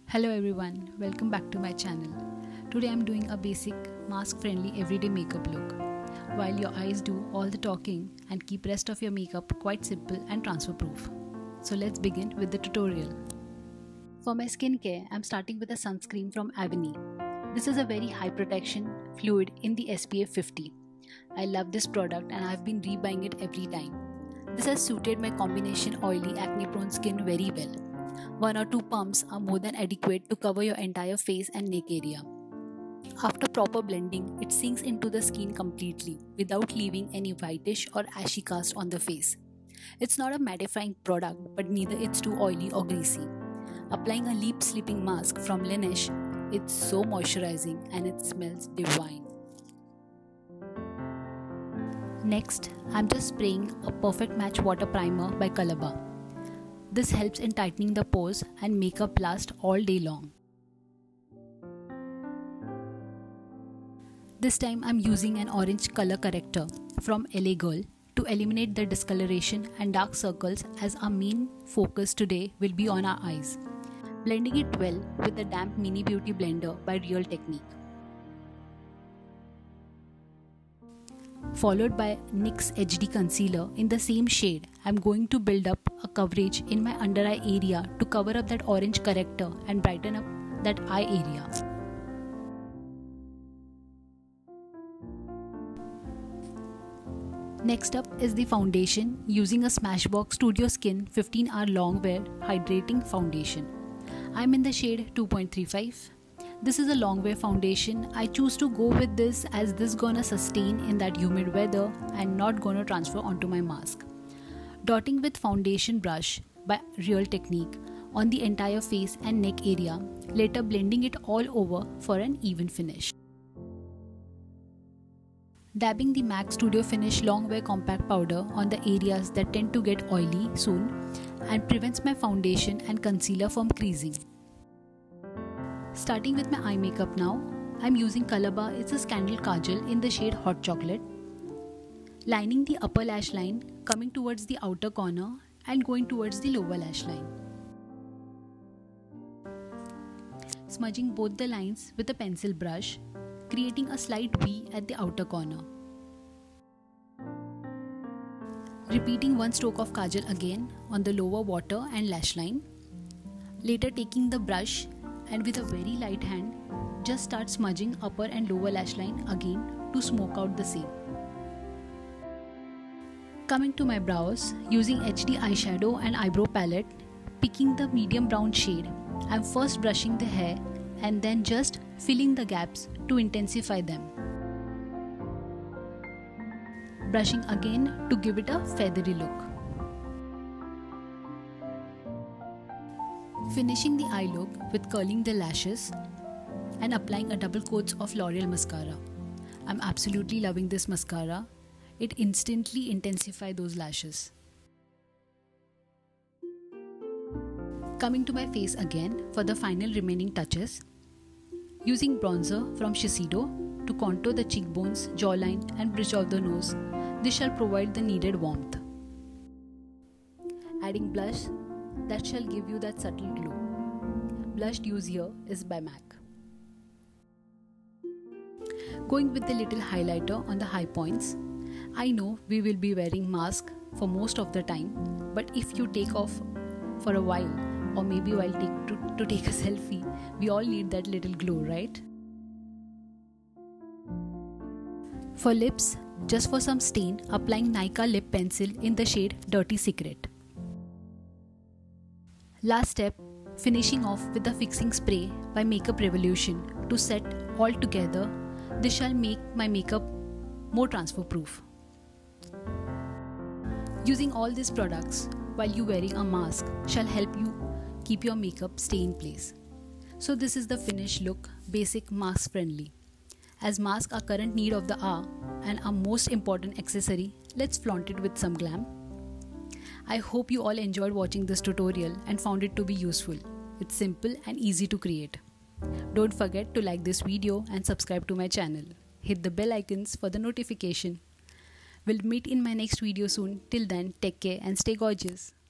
Hello everyone, welcome back to my channel. Today I'm doing a basic mask-friendly everyday makeup look. While your eyes do all the talking and keep rest of your makeup quite simple and transfer proof. So let's begin with the tutorial. For my skincare, I'm starting with a sunscreen from Avani. This is a very high protection fluid in the SPF 50. I love this product and I've been rebuying it every time. This has suited my combination oily acne prone skin very well. 1 or 2 pumps are more than adequate to cover your entire face and neck area. After proper blending, it sinks into the skin completely without leaving any whitish or ashy cast on the face. It's not a mattifying product, but neither it's too oily or greasy. Applying a lip sleeping mask from Laneige, it's so moisturizing and it smells divine. Next, I'm just spraying a Perfect Match Water Primer by Colorbar. This helps in tightening the pores and makeup last all day long. This time I'm using an orange color corrector from LA Girl to eliminate the discoloration and dark circles, as our main focus today will be on our eyes. Blending it well with the damp Mini Beauty Blender by Real Technique. Followed by NYX HD Concealer in the same shade, I'm going to build up a coverage in my under eye area to cover up that orange corrector and brighten up that eye area. Next up is the foundation, using a Smashbox Studio Skin 15-hour long wear hydrating foundation. I'm in the shade 2.35. This is a long wear foundation. I choose to go with this as this gonna sustain in that humid weather and not gonna transfer onto my mask. Dotting with foundation brush by Real Technique on the entire face and neck area, later blending it all over for an even finish. Dabbing the MAC Studio Finish Long Wear Compact Powder on the areas that tend to get oily soon and prevents my foundation and concealer from creasing. Starting with my eye makeup now, I'm using Colorbar It's a Scandal Kajal in the shade Hot Chocolate. Lining the upper lash line, coming towards the outer corner and going towards the lower lash line. Smudging both the lines with a pencil brush, creating a slight V at the outer corner. Repeating one stroke of kajal again on the lower water and lash line. Later taking the brush and with a very light hand, just start smudging upper and lower lash line again to smoke out the same. Coming to my brows, using HD eyeshadow and eyebrow palette, picking the medium brown shade, I'm first brushing the hair and then just filling the gaps to intensify them. Brushing again to give it a feathery look. Finishing the eye look with curling the lashes and applying a double coat of L'Oreal mascara. I'm absolutely loving this mascara. It instantly intensifies those lashes. Coming to my face again for the final remaining touches. Using bronzer from Shiseido to contour the cheekbones, jawline and bridge of the nose. This shall provide the needed warmth. Adding blush that shall give you that subtle glow. Blush used here is by MAC. Going with the little highlighter on the high points. I know we will be wearing mask for most of the time, but if you take off for a while or maybe while to take a selfie, we all need that little glow, right? For lips, just for some stain, applying Nykaa lip pencil in the shade Dirty Secret. Last step, finishing off with the fixing spray by Makeup Revolution to set all together. This shall make my makeup more transfer proof. Using all these products while you wearing a mask shall help you keep your makeup stay in place. So this is the finished look, basic mask friendly. As masks are current need of the hour and our most important accessory, let's flaunt it with some glam. I hope you all enjoyed watching this tutorial and found it to be useful. It's simple and easy to create. Don't forget to like this video and subscribe to my channel. Hit the bell icons for the notification. We'll meet in my next video soon. Till then, take care and stay gorgeous.